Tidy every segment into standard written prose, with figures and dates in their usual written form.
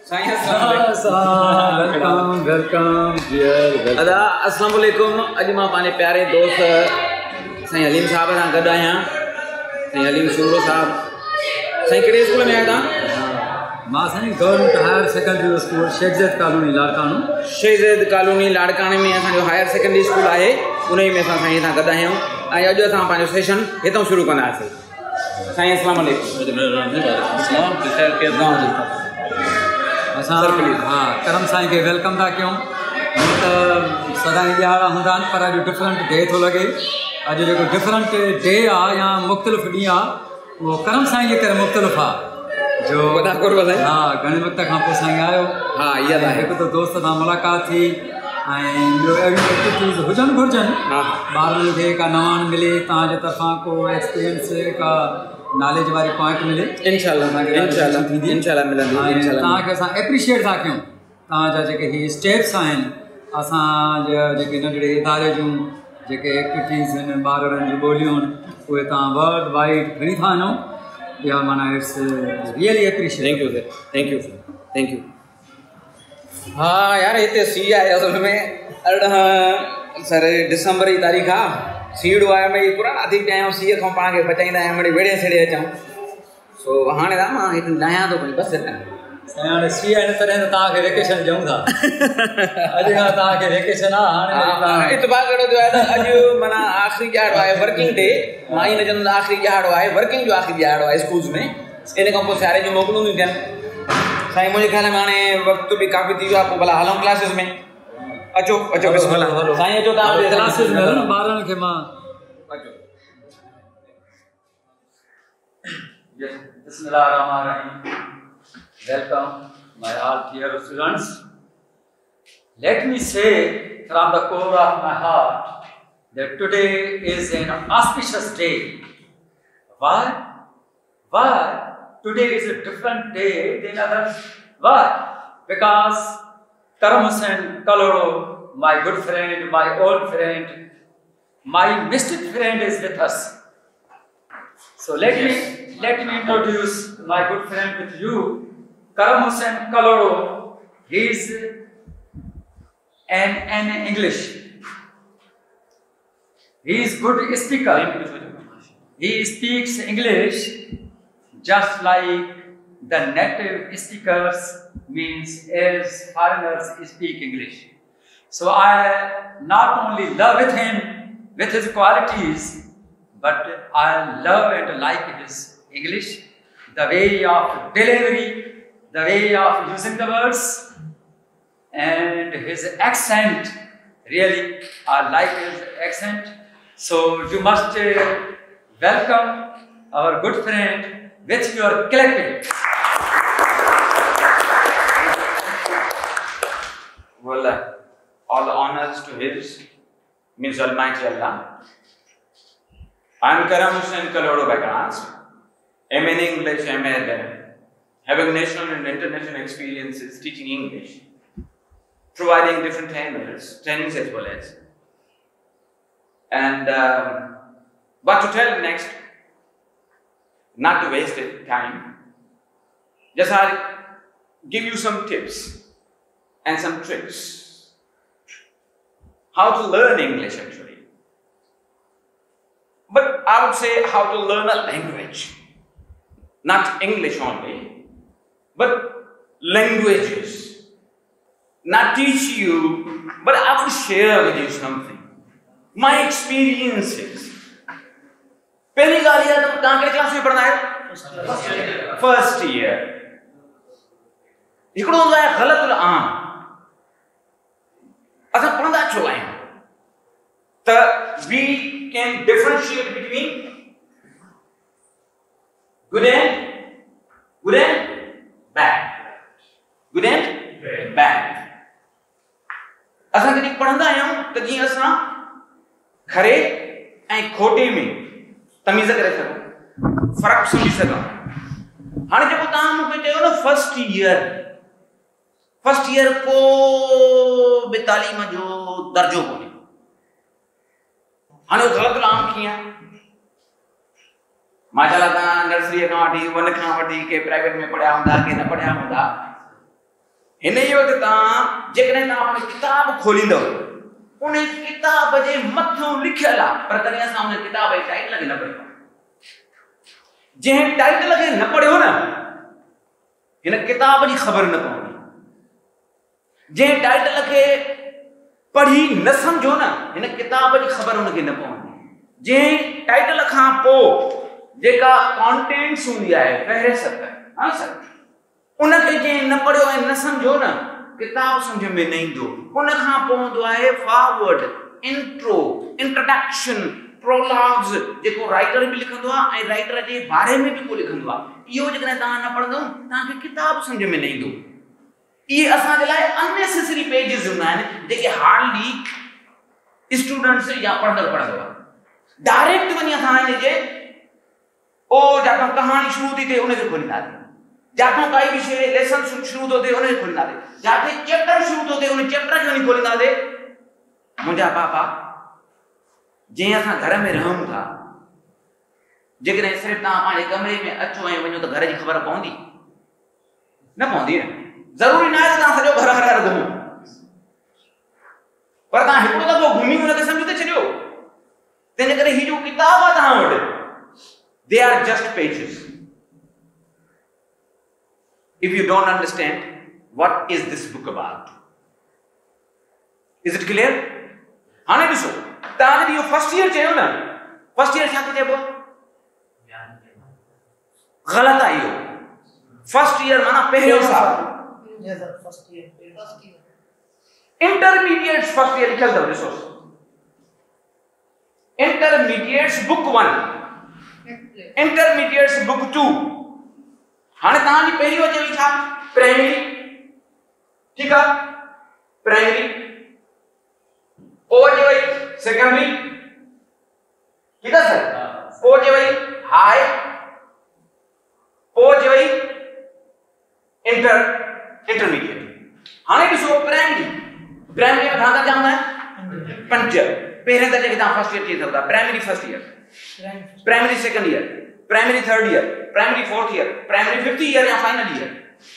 Welcome welcome दादा अस्सलाम वालेकुम। अॼु मां पंहिंजे प्यारे दोस्त साईं हलीम साहब सां गॾु आहियां। साईं हलीम सूरो साहब। साईं कहिड़े स्कूल में आहियो तव्हां? मां साईं government higher secondary school Sheikh Zayed colony Larkano. Sheikh Zayed colony लाड़काने में असांजो हायर सेकेंडरी स्कूल आहे, उन में असां साईं सां गॾु आहियूं ऐं अॼु असां पंहिंजो सेशन हितां शुरू कंदासीं। साईं अस्सलाम वालेकुम। असां हाँ करम साईं खे वेलकम था कयूं। त सदाईं ॾियारा हूंदा आहिनि पर अॼु डिफरेंट डे थो लॻे। अॼु जेको डिफरेंट डे आहे या मुख़्तलिफ़ ॾींहुं आहे उहो करम साईं जे करे मुख़्तलिफ़ आहे। जो हाँ घणे वक़्त खां पोइ साईं आयो। हाँ इहा त आहे। हिकु त दोस्त सां मुलाक़ात थी ऐं ॿियो अहिड़ियूं एक्टिविटीज़ हुजनि घुरिजनि। ॿारनि खे का नवान मिले, तव्हांजे तरफ़ां को एक्सपीरियंस का नॉलेज वारी पॉइंट मिले। इंशाल्लाह मिलंदी। तव्हांखे असां एप्रिशिएट था कयूं। तव्हांजा जेके हीअ स्टेप्स आहिनि, असांजा जेके नंढड़े इदारे जूं जेके एक्टिविटीज़ आहिनि, ॿारनि जूं ॿोलियूं आहिनि, उहे तव्हां वर्ल्ड वाइड खणी था वञो। या माना it's really appreciate. Thank you हाँ यार हिते सी आहे असल में 18 दिसंबर जी तारीख़ आहे। सीड़ो आहे भई पुराना थी पिया आहियूं, सीअ खां पाण खे बचाईंदा आहियूं, वरी वेड़े छेड़े अचूं। सो हाणे त मां हिते लाहियां थो भई बसि साईं हाणे सी आहे न तॾहिं त तव्हांखे वेकेशन ॾियूं था। अॼु खां तव्हांखे वेकेशन आहे। हाणे इतफाक़ अहिड़ो थियो आहे त अॼु माना आख़िरी ॾियारो आहे वर्किंग डे। मां ई न चवंदुमि आख़िरी ॾियारो आहे, वर्किंग जो आख़िरी ॾियारो आहे स्कूल्स में। इन खां पोइ सियारे जूं मोकलूं थियूं थियनि। साईं मुंहिंजे ख़्याल में हाणे वक़्तु बि काफ़ी थी वियो आहे, पोइ भला हलूं क्लासिस में। अचो बिस्मिल्लाह साईं अचो तव्हां क्लासिस में ॿारनि खे मां अचो। Bismillahirrahmanirrahim. Welcome, my all dear students. Let me say from the core of my heart that today is an auspicious day. Why? Today is a different day than others. Why? Because Karam Hussain Kaloro, my good friend, my old friend, my mystic friend is with us. So let me introduce my good friend with you, Karam Hussain Kaloro. He is an English. He is good speaker. He speaks English just like the native speakers, means as foreigners speak English. So I not only love with him, with his qualities, but I love and like his English, the way of delivery, the way of using the words, and his accent. Really, I like his accent. So you must welcome our good friend with your collective. Well, all honors to his, means Almighty Allah. I am Karam Hussain Kaloro by caste, MA in English, MA having national and international experiences teaching English, providing different trainings as well as. And what to tell next, not to waste time, just I'll give you some tips and some tricks how to learn English actually. But I would say how to learn a language, not English only, but languages. Not teach you, but I would share with you something. My experiences. पहली गाली है तो कहाँ के class में पढ़ना है? First year. इकड़ो होता है गलत आम। असां पढ़ंदा छो आहियूं? त we can differentiate between good and bad. Good and bad. असां कॾहिं पढ़ंदा आहियूं त जीअं असां खरे ऐं खोटे में तमीज़ करे सघूं, फ़र्क़ु सम्झी सघूं। हाणे जेको तव्हां मूंखे चयो न फर्स्ट ईयर को बि तालीम जो दर्जो कोन्हे। हाणे ग़लति आम कीअं? माशाल्लाह तव्हां नर्सरी खां वठी 1 खां वठी के प्राइवेट में पढ़िया हूंदा के न पढ़िया हूंदा, हिन ई वक़्तु तव्हां जेकॾहिं तव्हां पंहिंजी किताब खोलींदव उन किताब जे मथां लिखियल आहे, पर कॾहिं असां उन किताब जे टाइटल खे न पढ़ियो। जंहिं टाइटल खे न पढ़ियो न हिन किताब जी ख़बर न पवंदी। जंहिं टाइटल खे पढ़ी न सम्झो न हिन किताब जी ख़बर हुनखे न पवंदी। जंहिं टाइटल खां पोइ जेका कॉन्टेंट्स हूंदी आहे फ़हरिस्त, हा सर, उनखे जंहिं न पढ़ियो ऐं न सम्झो न किताब सम्झ में न ईंदो। उन खां पवंदो आहे फॉरवर्ड, इंट्रो, इंट्रोडक्शन, प्रोलॉग्स, जेको राइटर बि लिखंदो आहे ऐं राइटर जे बारे में बि को लिखंदो आहे। इहो जेकॾहिं तव्हां न पढ़ंदव तव्हांखे किताब सम्झ में न ईंदो। इहे असांजे लाइ अननेसेसरी पेजिस हूंदा आहिनि जेके हार्डली स्टूडेंट्स या पढ़ंदड़ पढ़ंदो आहे। डायरेक्ट वञी असां हिन जे जाथां कहाणी शुरू थी थिए उनखे खोलींदासीं, जाथां काई बि शइ लेसन शुरू थो थिए उनखे खोलींदासीं, जाते चैप्टर शुरू थो थिए उन चैप्टर खे वञी खोलींदासीं। मुंहिंजा पापा जंहिं असां घर में रहूं था, जेकॾहिं सिर्फ़ु तव्हां पंहिंजे कमरे में अचो ऐं वञो त घर जी ख़बर पवंदी न पवंदी न। ज़रूरी न आहे त तव्हां सॼो घर घर घुमो, पर तव्हां हिकिड़ो दफ़ो घुमी हुनखे सम्झी था छॾियो। तंहिंजे करे हीअ जो किताब आहे तव्हां वटि, they are just pages. If you don't understand what is this book about, is it clear? हाणे ॾिसो तव्हां इहो फर्स्ट ईयर चयो न, फर्स्ट ईयर छा चइबो? ग़लति आहे इहो। फर्स्ट ईयर माना पहिरियों साल। इंटरमीडिएट फर्स्ट ईयर लिखियल अथव, ॾिसो इंटरमीडिएट्स बुक 1, इंटरमीडिएट्स बुक 2। हाणे तव्हांजी पहिरीं अचेवी छा? प्राइमरी, ठीकु आहे, प्राइमरी। पोइ अचे वई सेकेंडरी, ठीकु आहे सर। पोइ अचे वई हाई, पोइ अचे वई इंटरमीडिएट। हाणे ॾिसो प्राइमरी, प्राइमरी में घणा दर्जा हूंदा आहिनि? 5। पहिरें दर्जे खे तव्हां फर्स्ट ईयर चई सघंदा। Primary first year, primary second year, primary third year, primary fourth year, primary fifth year या फाइनल ईयर।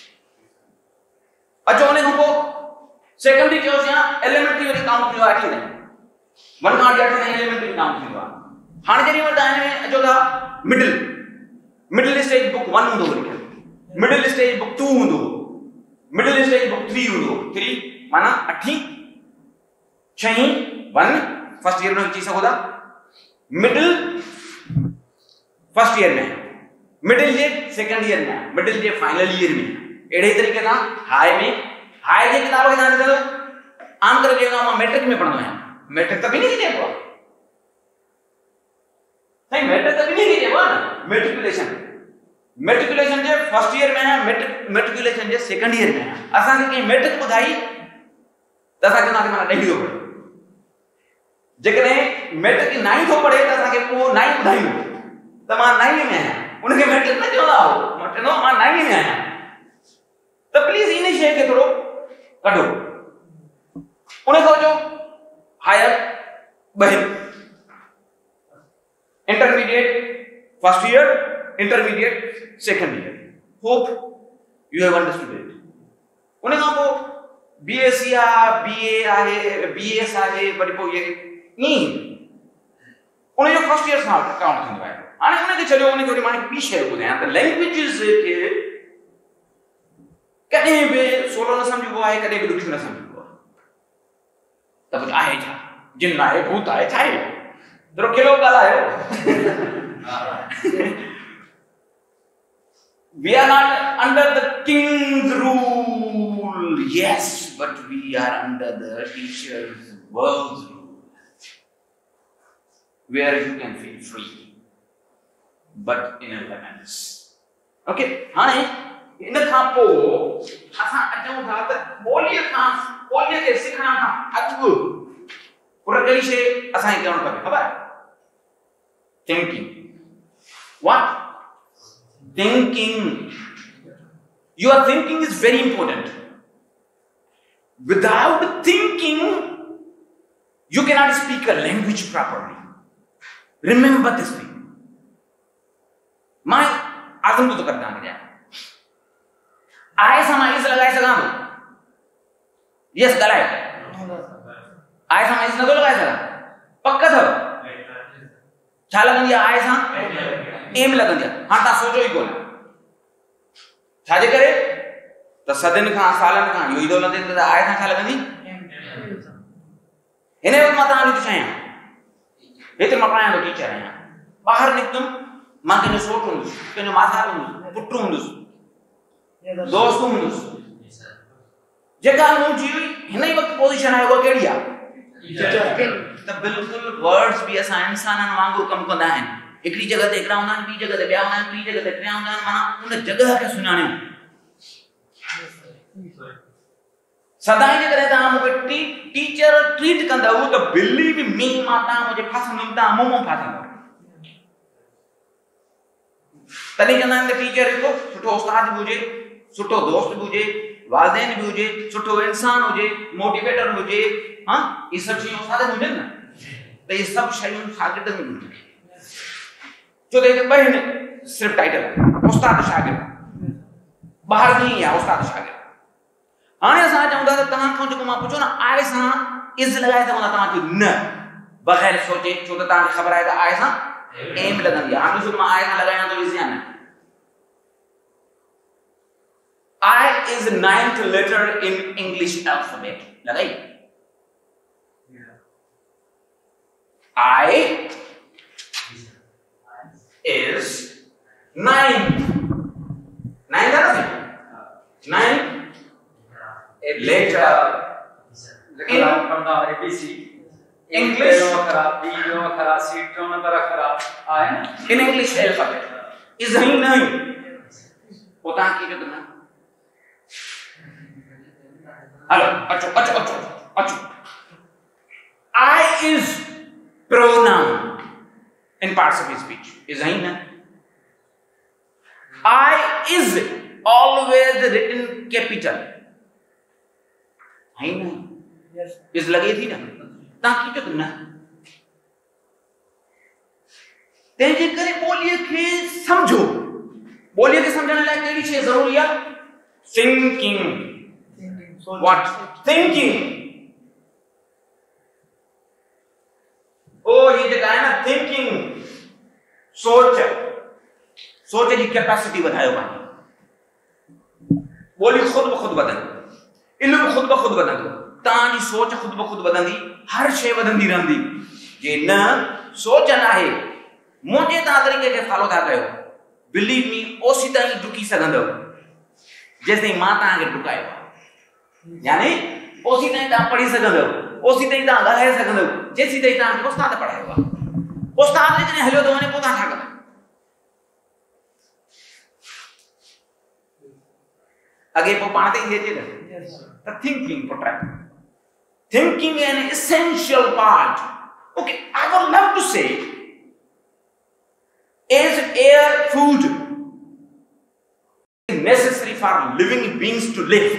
अचो उन खां पोइ सेकंडरी चयोसि या एलिमेंट्री वरी काउंट थींदो आहे, ठीकु आहे, 1 खां 8 ताईं एलिमेंट्री काउंट थींदो आहे। हाणे जॾहिं वरी तव्हां हिन में अचो था मिडिल स्टेज बुक 1 हूंदो लिखियल, मिडिल स्टेज बुक 2 हूंदो, मिडिल स्टेज बुक 3 हूंदो। 3 माना 8, 6, 1 फर्स्ट ईयर में चई सघो था। मिडिल फर्स्ट ईयर में, मिडिल जे सेकंड ईयर में, मिडिल जे फाइनल ईयर में। अहिड़े तरीक़े सां हाई में, हाई जे किताब खे तव्हां ॾिसो आम करे चवंदो मां मैट्रिक में पढ़ंदो आहियां। मैट्रिक त बि नहीं चइबो आहे साईं, मैट्रिक त बि नहीं चइबो आहे न। मेट्रिकुलेशन जे फर्स्ट ईयर में है, मेट्रिकुलेशन जे सेकंड ईयर में है। असांखे कंहिं मैट्रिक ॿुधाई त असां चवंदासीं माना ॾही थो पढ़े। जेकॾहिं मैट्रिक 9 थो पढ़े त असांखे पोइ 9 ॿुधायूं त मां 9 में आहियां, उनखे मैट्रिक न चवंदा हो, मां चवंदो मां 9 में आहियां। त प्लीज़ इन शइ खे थोरो कढो। उन खां जो हायर ॿ, intermediate first year, intermediate second year. Hope you have understood it. उन खां पोइ बीएससी आहे, बीए आहे, बीएस आहे, वरी पोइ ये नी उन जो फर्स्ट ईयर सां काउंट थींदो आहे। हाणे उनखे छॾियो, उनखे वरी मां ॿी शइ ॿुधायां त लैंग्वेजिस खे कॾहिं बि सोलो न सम्झिबो आहे, कॾहिं बि ॾुखियो न सम्झिबो आहे। त कुझु आहे छा? जिन आहे, भूत आहे, छा आहे? थोरो खिलो ॻाल्हायो। We are not under the king's rule, yes, but we are under the teacher's world's rule, where you can feel free, but in a balance. Okay, हाणे इन खां पोइ असां अचूं था त ॿोलीअ खे सिखण खां अॻु पर कहिड़ी शइ असांखे करणु खपे, ख़बर? Thinking. What? Thinking. Your thinking is very important. Without thinking, you cannot speak a language properly. Remember this thing. मैं आज़म तो करता हूँ क्या? आए समाइस लगाए सगाम यस ॻाल्हाए आए सां मैच नथो लॻाए सघां पक अथव छा लॻंदी आहे आए सां एम लॻंदी आहे हाणे तव्हां सोचो ई कोन छाजे करे त सदियुनि खां सालनि खां इहो ई थो लॻे त आए सां छा लॻंदी हिन वक़्तु मां तव्हांखे थो चयां हिते मां पढ़ायां थो टीचर आहियां ॿाहिरि निकितुमि मां कंहिंजो सोट हूंदुसि कंहिंजो मासार हूंदुसि पुटु हूंदुसि दोस्त हूंदुसि जेका मुंहिंजी हिन ई वक़्तु पोज़ीशन आहे उहा कहिड़ी आहे त बिल्कुलु वर्ड्स बि असां इंसाननि वांगुरु कमु कंदा आहिनि हिकिड़ी जॻह ते हिकिड़ा हूंदा आहिनि ॿी जॻह ते ॿिया हूंदा आहिनि ॿी जॻह ते टिया हूंदा आहिनि माना उन जॻह खे सुञाणियूं सदाईं जेकॾहिं तव्हां मूंखे टीचर ट्रीट कंदव त बिलीव मी मां तव्हां मुंहिंजे फासंदुमि तव्हां मूं फासंदव तॾहिं चवंदा आहिनि त टीचर हिकु सुठो उस्ताद बि हुजे सुठो दोस्त बि हुजे वालदेन बि हुजे सुठो इंसान हुजे मोटिवेटर हुजे हाँ ये सब शयूं उस्ताद में हुजनि न त ये सब शयूं शागिर्दनि में हुजनि छो त हिते ॿ आहिनि सिर्फ़ु टाइटल उस्ताद शागिर्द ॿाहिरि बि आहे उस्ताद शागिर्द हाणे असां चऊं था त तव्हां खां जेको मां पुछो न आए सां इज़ लॻाए सघूं था तव्हांखे न बग़ैर सोचे छो त तव्हांखे ख़बर आहे त आए सां एम लॻंदी आहे हाणे ॾिसो मां आए सां लॻाइणा थो इज़ या न I is the 9th letter in English alphabet. Lagai. I is 9th. 9th letter in ABC. English. In English alphabet. Is 9. Pota ki jo na. Hello, acho. I is pronoun in parts of his speech. Is aina. I is always written capital. Aina. Yes. Is लगी थी ना. ताकि जो ना. तेरे करे बोलिए के समझो. बोलिए के समझने लायक केड़ी चीज जरूरी है? Thinking. What? Thinking. Oh, ये जगह है ना thinking. सोच जी कैपेसिटी बढ़ायो पानी. बोली खुद ब खुद बदल. इल्म खुद ब खुद बदल. तानी सोच खुद ब खुद बदलदी. हर शे बदलदी रहंदी. ये न सोच ना है. मुझे ता तरीके के फॉलो था कयो. Believe me, ओसी ताई दुखी सगंदो. जैसे मां ता के दुकायो. यानी ओसी ताई ता पढ़ी सगंदो. ओसी ताई ता ॻाल्हाए सगंदो. जैसी ताई ता उस्ताद पढ़ायो आहे. उस्ताद ने जने हलियो तो वने पोता छा कंदा. अगे पो पाण ते ई अचे न. The thinking for try. Thinking an essential part. Okay, I would love to say is air food necessary for living beings to live.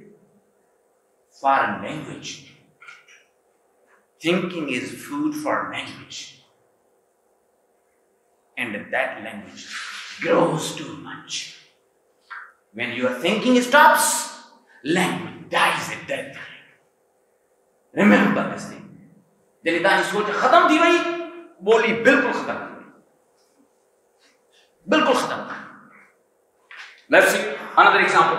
For language. Thinking is food for language. And that language grows too much. When your thinking stops, language dies at that time. Remember this thing. जब तानी सोच खत्म थी वही, बोली बिल्कुल खत्म. बिल्कुल खत्म. Let's see another example.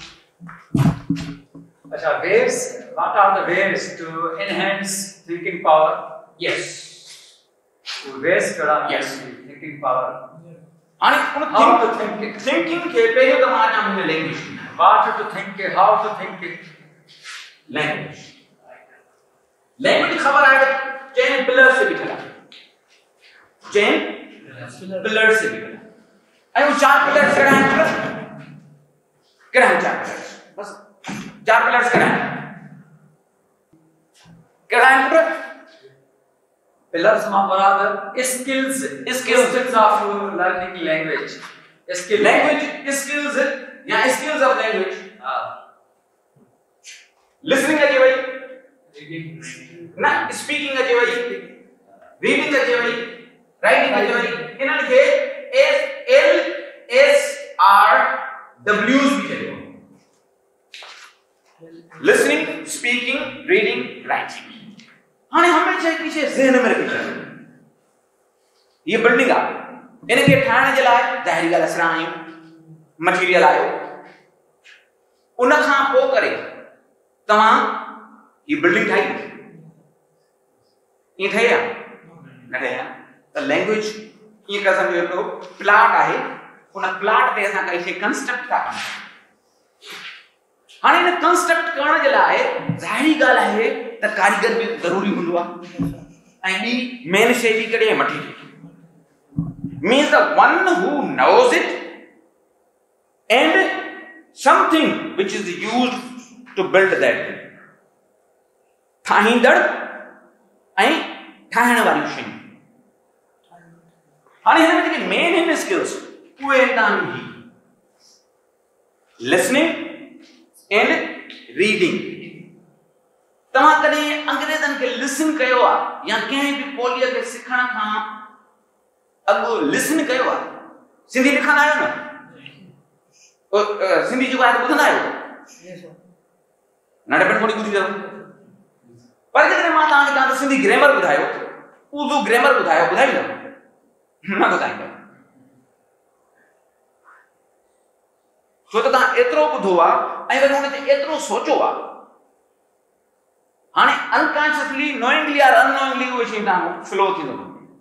Ways. What are the ways to enhance thinking power? Yes. Ways to yes. thinking power. And thinking के पहले तो हमारा नाम है language. What to think? How to think? Language. Language खबर आए तो chain pillar से बिठला. Chain pillar से बिठला. अरे वो 4 pillars कराएं चार pillars. बस 4 pillars कराएं पूरा. Pillars में बराबर skills of learning language. Language skills या skills of language. Listening अजे भाई. ना speaking अजे भाई. Reading अजे भाई. Writing अजे भाई. इन्हें लिखे LSRWs भी चलेगा. Listening, speaking खे हिन में रखी छॾियो। हीअ बिल्डिंग आहे, इनखे ठाहिण जे लाइ ज़ाहिरी ॻाल्हि असां आहियूं, मटीरियल आयो, उन खां पोइ करे तव्हां हीअ बिल्डिंग ठाही, ईअं ठही आहे न ठही आहे। त लैंग्वेज ईअं करे सम्झो हिकिड़ो प्लॉट आहे, उन प्लॉट ते असां काई शइ कंस्ट्रक्ट था कयूं। हाणे हिन कंस्ट्रक्ट करण जे लाइ ज़ाहिरी ॻाल्हि आहे त कारीगर बि ज़रूरी हूंदो आहे, ऐं ॿी मेन शइ बि कॾहिं material means the one who knows it and something which is used to build that thing. ठाहींदड़ ऐं ठाहिण वारी शयूं। हाणे हिन में जेके मेन आहिनि स्किल्स उहे तव्हां लिसनिंग एंड रीडिंग। तव्हां कॾहिं अंग्रेज़नि खे लिसन कयो आहे या कंहिं बि ॿोलीअ खे सिखण खां अॻु लिसन कयो आहे? सिंधी लिखंदा आहियो न, सिंधी जेको आहे ॿुधंदा आहियो, नंढपण खां ॿुधी अथव। पर जेकॾहिं मां तव्हांखे चवां त सिंधी ग्रामर ॿुधायो, उर्दू ग्रामर ॿुधायो, ॿुधाईंदव न ॿुधाईंदव, छो त तव्हां एतिरो ॿुधो आहे ऐं वरी हुन ते एतिरो सोचो आहे। हाणे अनकॉन्शियसली नोइंगली और अननोइंगली उहे शयूं तव्हां फ्लो थींदो।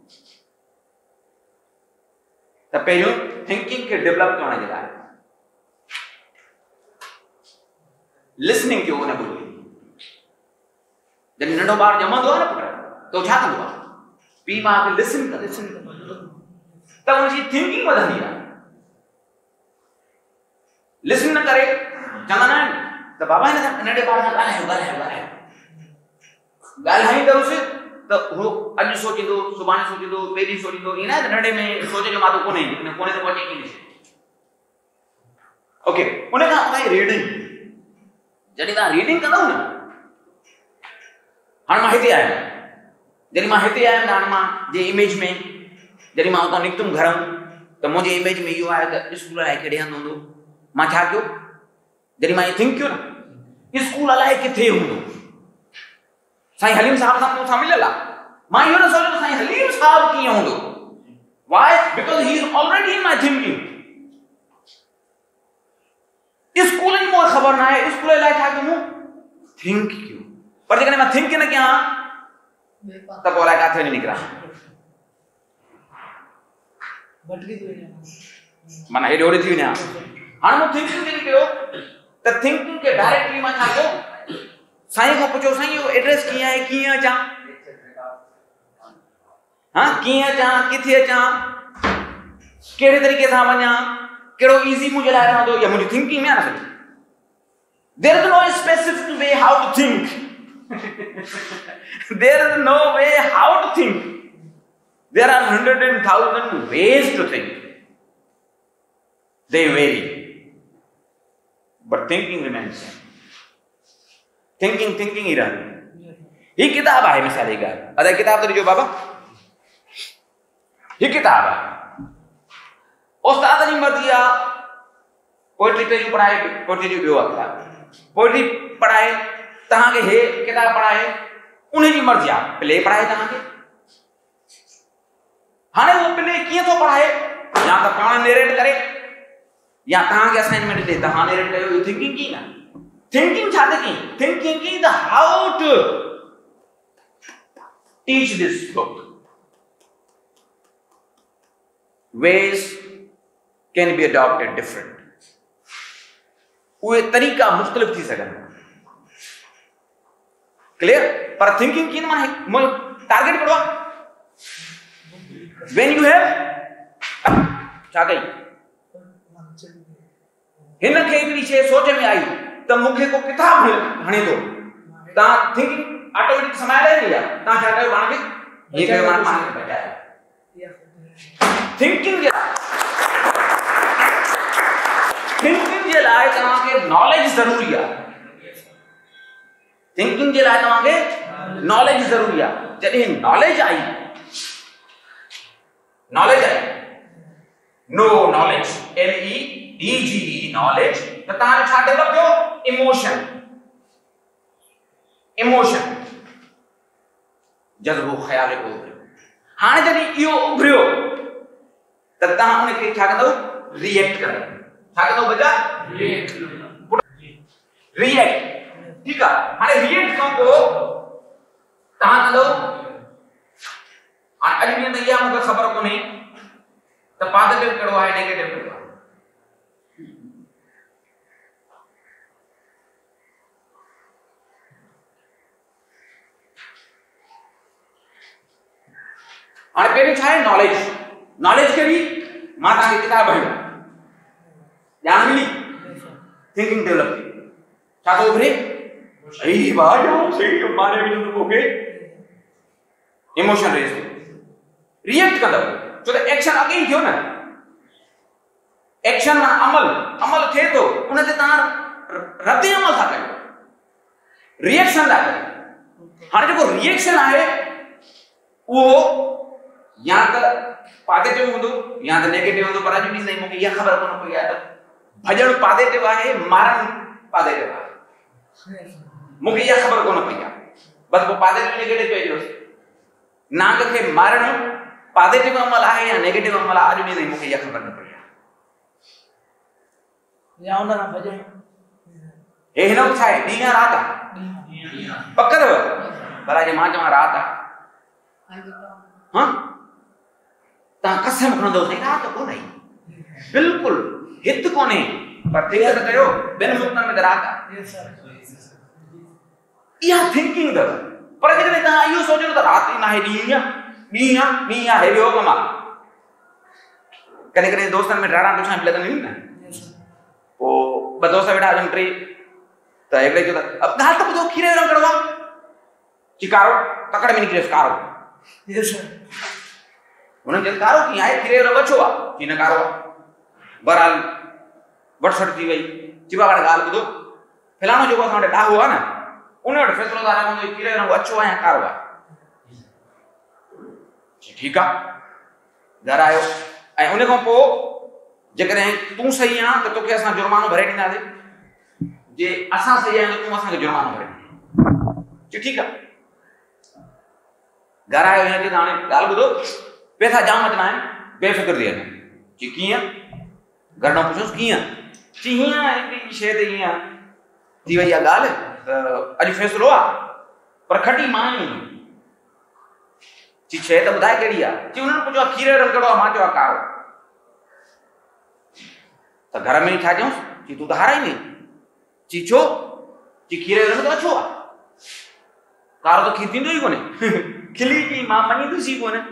त पहिरियों थिंकिंग खे डेवलप करण जे लाइ लिसनिंग कयो। उन ॿोली जॾहिं नंढो ॿारु ॼमंदो आहे न पुट, त छा कंदो आहे? पीउ माउ खे लिसन त हुनजी थिंकिंग वधंदी आहे। लिसन न करे चवंदा न आहिनि त बाबा हिन नंढे ॿार सां ॻाल्हाईंदुसि त उहो अॼु सोचींदो, सुभाणे सोचींदो, ॿिए ॾींहुं सोचींदो। ईअं न आहे त नंढे में सोचे जो मादो कोन्हे, कोन्हे त पहुचे कीअं ॾिसे। ओके, उन खां पोइ रीडिंग। जॾहिं तव्हां रीडिंग कंदव न, हाणे मां हिते आयुमि, जॾहिं मां हिते आयुमि त हाणे मां जे इमेज में जॾहिं मां उतां निकितुमि घर त मुंहिंजे इमेज में इहो आहे त स्कूल अलाए केॾे हंधि हूंदो। मां छा कयो? जॾहिं मां इहो थिंक कयो न, स्कूल अलाए किथे हूंदो, साईं हलीम साहब सां मूंसां मिलियल आहे। मां इहो न सोचियो त साईं हलीम साहब कीअं हूंदो। Why? Because he is already in my thinking. School जी मूंखे ख़बर न आहे, स्कूल लाइ छा कयूं? थिंक कयूं। पर जेकॾहिं मां थिंक न कयां त पोइ अलाए किथे वञी निकिरां, माना हेॾे होॾे थी वञा। हाणे मूं थिंकिंग जॾहिं कयो त थिंकिंग खे डायरेक्टली मां छा कयो? साईं खां पुछो, साईं इहो एड्रेस कीअं आहे, कीअं अचां, हाँ कीअं अचां, किथे अचां, कहिड़े तरीक़े सां वञां, कहिड़ो इज़ी मुंहिंजे लाइ रहंदो, या मुंहिंजी थिंकिंग में आहे न। There is no specific way how to think. There is no way how to think. There are 100,000 ways to think. They vary, but thinking remains same. Thinking ही रहंदी। ही किताब आहे मिसाल जी ॻाल्हि, अदा किताब त ॾिजो बाबा। ही किताब आहे, उस्ताद जी मर्ज़ी आहे, पोइट्री पहिरियों पढ़ाए, पोइट्री जो ॿियो आहे किताब, पोइट्री पढ़ाए तव्हांखे, हे किताब पढ़ाए, उनजी मर्ज़ी आहे, प्ले पढ़ाए तव्हांखे। हाणे उहो प्ले कीअं थो पढ़ाए? या त पाण नेरेट करे, या तव्हांखे असाइनमेंट ॾे, तव्हां नेरेट कयो। इहो थिंकिंग की न? थिंकिंग छा थी की? थिंकिंग की the how to teach this book. Ways can be adopted different. उहे तरीक़ा मुख़्तलिफ़ थी सघनि। क्लियर? पर थिंकिंग की न माने मुंहिंजो टारगेट कहिड़ो आहे? When you have छा कई? हिन खे हिकिड़ी शइ सोच में आई त मूंखे को किताब हणे थो, तव्हां थिंकिंग ऑटोमेटिक समाए रही आहे। तव्हां छा कयो? पाण खे हीअ कयो, पाण खे बचायो। थिंकिंग जे लाइ तव्हांखे नॉलेज ज़रूरी आहे। थिंकिंग जे लाइ तव्हांखे नॉलेज ज़रूरी आहे। जॾहिं नॉलेज आई, नो नॉलेज, LEDGE नॉलेज, त तव्हांजो छा डेवलप थियो? इमोशन। जज़्बो ख़्याल को उभरियो। हाणे जॾहिं इहो उभरियो त तव्हां उनखे छा कंदव? रिएक्ट कंदव। छा कंदव बचा? रिएक्ट। ठीकु आहे। हाणे रिएक्ट खां पोइ तव्हां कंदव। हाणे अॼु ॾींहं त इहा मूंखे ख़बर कोन्हे त पॉजिटिव कहिड़ो आहे नेगेटिव कहिड़ो आहे। हाणे पहिरियों छा आहे? नॉलेज। नॉलेज कहिड़ी? मां तव्हांखे किताब पढ़ियो, ॼाण मिली, थिंकिंग डेवलप थी। छा थो उभरे? सही बात आहे, सही माने में तो मूंखे इमोशन रेस रिएक्ट कंदव छो त एक्शन अॻे ई थियो न। एक्शन मां अमल थिए थो, उन ते तव्हां रद्द अमल था कयो, रिएक्शन था कयो। हाणे जेको रिएक्शन आहे उहो या त पॉजिटिव हूंदो या त नेगेटिव हूंदो। पर अॼु ॾींहुं मूंखे इहा ख़बर कोन पई आहे त भॼण पॉजिटिव आहे, मारण पॉजिटिव आहे। मूंखे इहा ख़बर कोन पई आहे। बस पोइ पॉजिटिव नेगेटिव चइजो। नांग खे मारण पॉजिटिव अमल आहे या नेगेटिव अमल आहे? अॼु ॾींहुं मूंखे इहा ख़बर न पई आहे। या उन सां भॼण हे हिन वक़्तु छा आहे? ॾींहुं या राति आहे? पक अथव? पर अॼु मां चवां राति आहे। हाँ, तव्हां कसम खणंदव साईं राति कोन आई, बिल्कुलु हित कोन्हे। पर थिंक त कयो, ॿिनि मुल्कनि में त राति आहे। इहा थिंकिंग अथव। पर जेकॾहिं तव्हां इहो सोचो त राति न आहे, ॾींहुं आहे, हे ॿियो कमु आहे। कॾहिं कॾहिं दोस्तनि में ॾाढा टुछा बि लॻंदियूं आहिनि न। पोइ ॿ दोस्त वेठा हुजनि, टे, त हिकिड़े चयो त अब ॻाल्हि त ॿुधो, खीर जो रंग कहिड़ो आहे? चिकारो, तकड़ में निकिरेसि कारो। हुननि चयो कारो कीअं आहे? खीर जो रंग अछो आहे की न कारो आहे? बहरहाल वठसठ थी वई। चिबा वारे ॻाल्हि ॿुधो, फलाणो जेको असां वटि ॾाहो आहे न, उन वटि फ़ैसिलो था रखूं खीर जो रंग अछो आहे या कारो आहे। ठीकु आहे, घर आयो ऐं उन खां पोइ जेकॾहिं तूं सही आहे त तोखे असां जुर्मानो भरे ॾींदासीं, जे असां सही आहियूं त तूं असांखे जुर्मानो भरे ॾींदे। ठीकु आहे। घर आयो हिन खे हाणे ॻाल्हि ॿुधो, पैसा जाम अचना आहिनि, बेफ़िक्र थी वञे। चई कीअं? घर न पुछोसि कीअं? चई हीअं हिकिड़ी शइ ते हीअं थी वई आहे ॻाल्हि, त अॼु फ़ैसिलो आहे, पर खटी मां ई। चई शइ त ॿुधाए कहिड़ी आहे? चई हुननि पुछो खीर जो रंग कहिड़ो आहे? मां चयो आहे कारो। त घर में छा चयूंसि? चई तूं त हाराईंदी। चई छो? चई खीर जो रंग त अछो आहे, कारो त खीर थींदो ई कोन्हे। खिली चई मां मञींदुसि ई कोन्हे।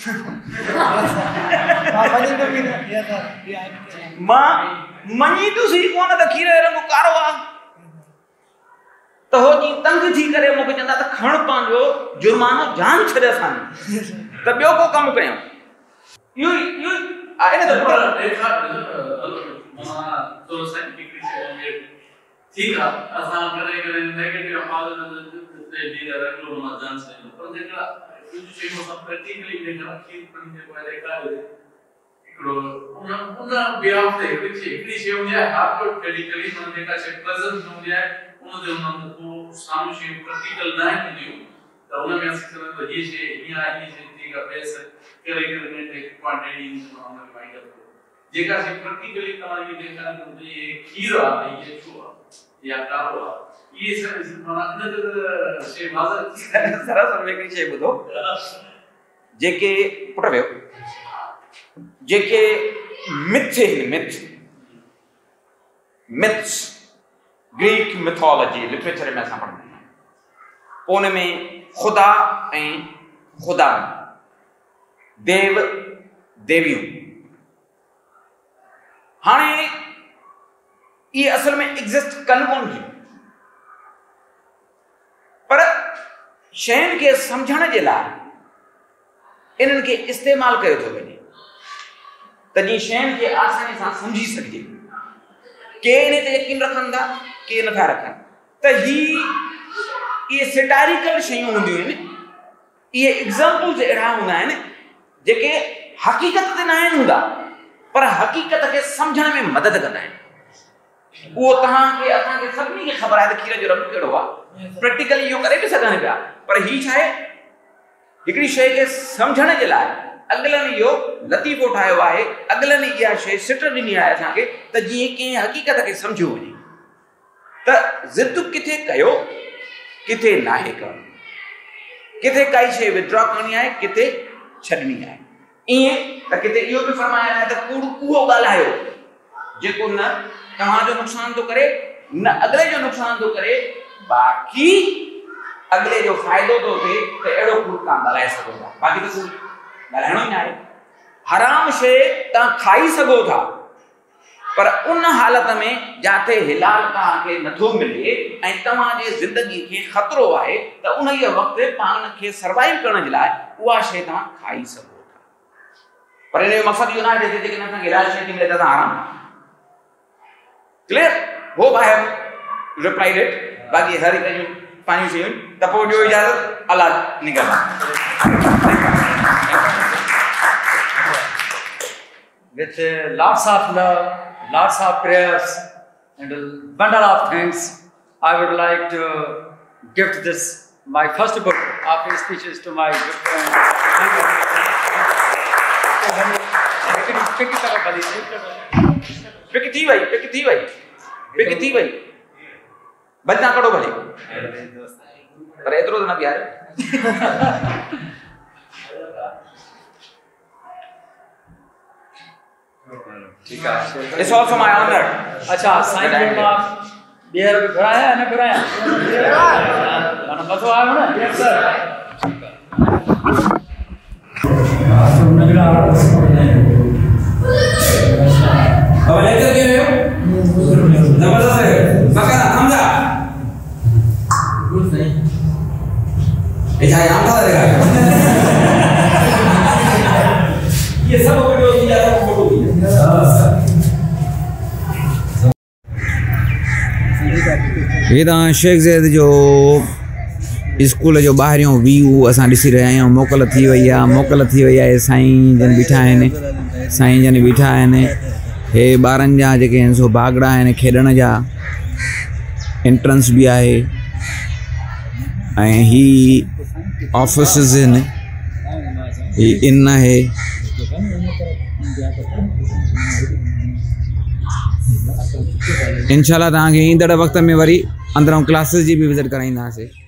मां मञींदुसि ई कोन त खीर जो रंग कारो आहे। त हो जी तंग थी करे मूंखे चवंदा त खण पंहिंजो जुर्मानो जान छॾ असां त ॿियो को कमु कयूं। इहो आहे न। ठीक है असा करे करे नेगेटिव आवाज ते दी रखलो न जान से पर जेका कुछ शे को सब प्रैक्टिकली देखा कि पण जे पहले का एकड़ो उन बिहाफ ते कुछ एकड़ी शे हो जाए हाथ को क्रिटिकली मन जेका शे प्रेजेंट हो जाए उन जे उन को सामने शे प्रैक्टिकल ना मिलियो तो उन में अस तो ये शे ये शे का बेस करे करे ने क्वांटिटी इन हम माइंड जेका शे प्रैक्टिकली तमारी देखा तो ये खीरा ये छुआ या कारो ये सब माना न से बाजार सरस हिकिड़ी शइ ॿुधो, जेके पुट वियो जेके मिथ्स ग्रीक मिथोलॉजी लिटरेचर में असां पढ़ंदा आहियूं, उन में खुदा ऐं खुदा देव देवियूं। हाणे ये असल में एग्जिस्ट कन कोन थियूं, पर शयुनि खे सम्झण जे लाइ इन्हनि खे इस्तेमाल कयो थो वञे त जीअं शयुनि खे आसानी सां सम्झी सघिजे। के इन ते यकीन रखनि था, के नथा रखनि। त इहे सेटारिकल शयूं हूंदियूं आहिनि, इहे एग्ज़ाम्पल्स अहिड़ा हूंदा आहिनि जेके हक़ीक़त ते न आहिनि हूंदा, पर हक़ीक़त खे सम्झण में मदद कंदा आहिनि। उहो तव्हांखे असांखे सभिनी खे ख़बर आहे त खीर जो रंग कहिड़ो आहे, प्रैक्टिकली इहो करे बि सघनि पिया। पर हीउ छा आहे, हिकिड़ी शइ खे सम्झण जे लाइ अॻिलनि इहो लतीफ़ो ठाहियो आहे, अॻिलनि इहा शइ सिट ॾिनी आहे असांखे त जीअं कंहिं हक़ीक़त खे सम्झियो वञे त ज़िद किथे कयो किथे नाहे करणु, किथे काई शइ विड्रॉ करणी आहे किथे छॾणी आहे। ईअं त किथे इहो बि फरमाया आहे त कूड़ उहो ॻाल्हायो जेको न तव्हांजो नुक़सान थो करे न अॻिले जो नुक़सान थो करे, बाक़ी अॻिले जो फ़ाइदो थो थिए, त अहिड़ो कूड़ तव्हां ॻाल्हाए सघो था। बाक़ी त कूड़ ॻाल्हाइणो ई न आहे। हराम शइ तव्हां खाई सघो था, पर उन हालत में जाते हिलाल तव्हांखे नथो मिले ऐं तव्हांजे ज़िंदगी खे ख़तरो आहे, त उन ई वक़्तु पाण खे सर्वाइव करण जे लाइ उहा शइ तव्हां खाई सघो था। पर इन जो मक़सदु इहो न आहे जेकॾहिं असांखे हिलाल शइ थी मिले त असां आराम क्लियर हो आई हैव रिप्लाइड इट। बाक़ी हर हिकु जूं पंहिंजूं शयूं त पोइ ॾियो इजाज़त, अलाह निगरान। With lots of love, lots of prayers, and a bundle of thanks, I would like to gift this, my first book of speeches to my good friend. Pick थी वई बदना करो भले, पर एतिरो त न बीहारे। ठीक है, It's also my honor. अच्छा साईं मां ॿीहर बि घुराया न घुराया माना मज़ो आयो न। Yes sir. अब लेक्चर क्यों रहे हो? जबरदस्त है, बकरा समझा? गुड नहीं। ये चाहे हम था देगा। ये सब वीडियो की ज्यादा फोटो की ये तो शेख ज़ैद जो स्कूल जो ॿाहिरियों व्यू असां ॾिसी रहिया आहियूं। मोकल थी वई आहे, साईं जन बीठा आहिनि, हे ॿारनि जा जेके आहिनि सो भागड़ा आहिनि खेॾण जा, एंट्रेंस भी आहे ऐं ही ऑफिसिस आहिनि, ही इन आहे। इंशाल्लाह तव्हांखे ईंदड़ वक़्त में वरी अंदरों क्लासिस जी भी विज़िट कराईंदासीं।